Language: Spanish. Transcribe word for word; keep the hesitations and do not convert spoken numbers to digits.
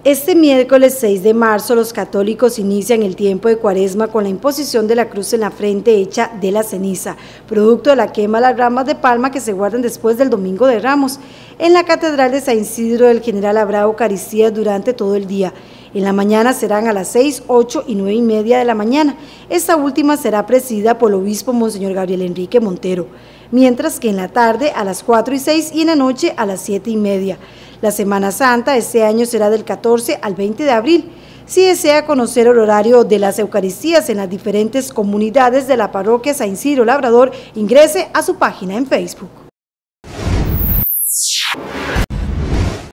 Este miércoles seis de marzo los católicos inician el tiempo de Cuaresma con la imposición de la cruz en la frente hecha de la ceniza, producto de la quema de las ramas de palma que se guardan después del Domingo de Ramos. En la Catedral de San Isidro del General habrá Eucaristía durante todo el día. En la mañana serán a las seis, ocho y nueve y media de la mañana. Esta última será presidida por el obispo Monseñor Gabriel Enrique Montero, mientras que en la tarde a las cuatro y seis y en la noche a las siete y media. La Semana Santa este año será del catorce al veinte de abril. Si desea conocer el horario de las Eucaristías en las diferentes comunidades de la parroquia San Isidro Labrador, ingrese a su página en Facebook.